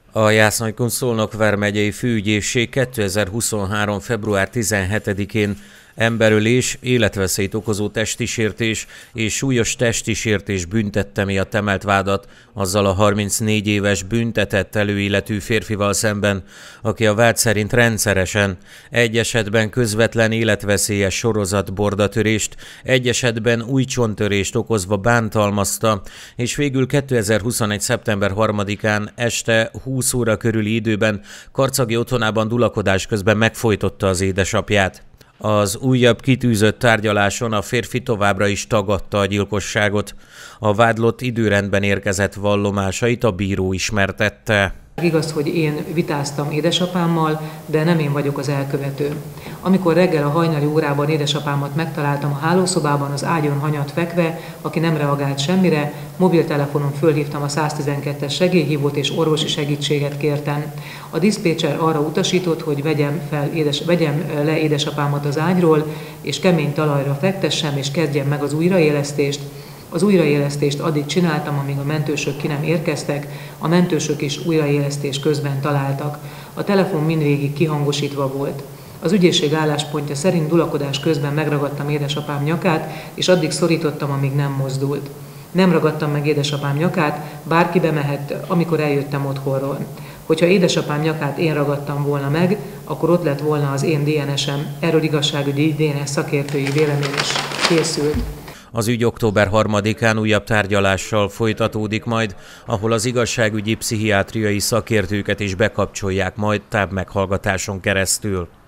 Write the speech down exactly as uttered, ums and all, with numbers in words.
A Jászai-Szolnok vármegyei főügyészség kétezer-huszonhárom. február tizenhetedikén emberölés, életveszélyt okozó testisértés és súlyos testisértés büntette miatt emelt vádat azzal a harmincnégy éves büntetett előéletű férfival szemben, aki a vád szerint rendszeresen, egy esetben közvetlen életveszélyes sorozatbordatörést, egy esetben ujjcsontörést okozva bántalmazta, és végül kétezer-huszonegy. szeptember harmadikán este húsz óra körüli időben karcagi otthonában dulakodás közben megfojtotta az édesapját. Az újabb kitűzött tárgyaláson a férfi továbbra is tagadta a gyilkosságot. A vádlott időrendben érkezett vallomásait a bíró ismertette. Igaz, hogy én vitáztam édesapámmal, de nem én vagyok az elkövető. Amikor reggel a hajnali órában édesapámat megtaláltam a hálószobában az ágyon hanyat fekve, aki nem reagált semmire, mobiltelefonon fölhívtam a száztizenkettes segélyhívót és orvosi segítséget kértem. A diszpécser arra utasított, hogy vegyem, fel édes, vegyem le édesapámat az ágyról, és kemény talajra fektessem, és kezdjem meg az újraélesztést. Az újraélesztést addig csináltam, amíg a mentősök ki nem érkeztek, a mentősök is újraélesztés közben találtak. A telefon mindvégig kihangosítva volt. Az ügyészség álláspontja szerint dulakodás közben megragadtam édesapám nyakát, és addig szorítottam, amíg nem mozdult. Nem ragadtam meg édesapám nyakát, bárki bemehet, amikor eljöttem otthonról. Hogyha édesapám nyakát én ragadtam volna meg, akkor ott lett volna az én dé en esem, erről igazságügyi dé en es szakértői vélemény is készült. Az ügy október harmadikán újabb tárgyalással folytatódik majd, ahol az igazságügyi pszichiátriai szakértőket is bekapcsolják majd távmeghallgatáson keresztül.